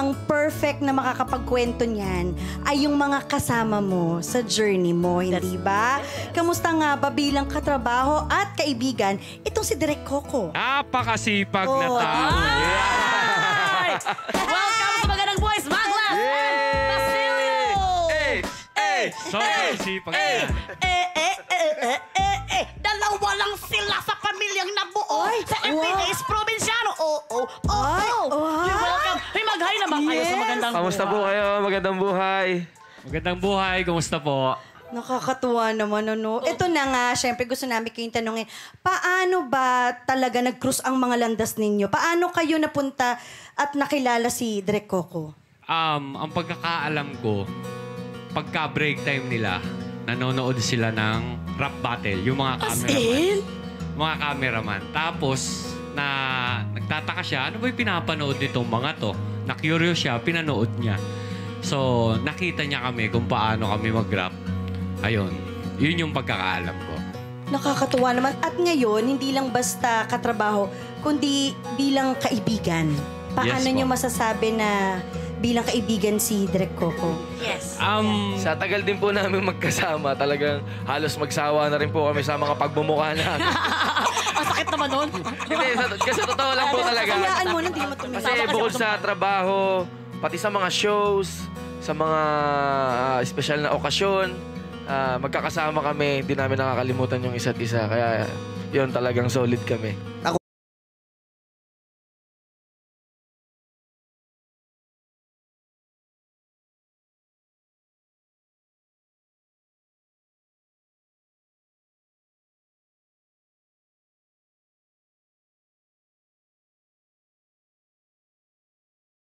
ang perfect na makakapagkwento niyan ay yung mga kasama mo sa journey mo, hindi ba? Kamusta nga ba bilang katrabaho at kaibigan itong si Direk Coco? Napakasipag na tao. Welcome sa Magandang Buhay, Smaglas and Basilio! Sobrang sipag niya. Dalawa lang sila sa pamilyang nabuo sa FPJ's Provinciano. You're welcome. Hey, mag-hi naman kayo sa Magandang Buhay. Kamusta po kayo? Magandang buhay. Magandang buhay. Kumusta po? Nakakatuwa naman, ano? Ito na nga, syempre gusto namin kayong tanongin, paano ba talaga nag-cruise ang mga landas ninyo? Paano kayo napunta at nakilala si Direk Coco? Ang pagkakaalam ko, pagka break time nila, nanonood sila ng rap battle. Yung mga cameraman. Mga cameraman. Tapos, nagtataka siya, ano ba yung pinapanood nitong mga to? Na-curious siya, pinanood niya. So, nakita niya kami kung paano kami mag-rap. Ayun. Yun yung pagkakaalam ko. Nakakatuwa naman. At ngayon, hindi lang basta katrabaho, kundi bilang kaibigan. Paano Yes, nyo po. masasabi na bilang kaibigan si Direk Coco? Yes. Sa tagal din po namin magkasama, talagang halos magsawa na rin po kami sa mga pagmumukha namin. Ang sakit naman nun. Hindi, kasi totoo lang po talaga. Hayaan mo na, hindi mo tumingin. Kasi bukod sa trabaho, pati sa mga shows, sa mga espesyal na okasyon, magkakasama kami, hindi namin nakakalimutan yung isa't isa. Kaya yun, talagang solid kami.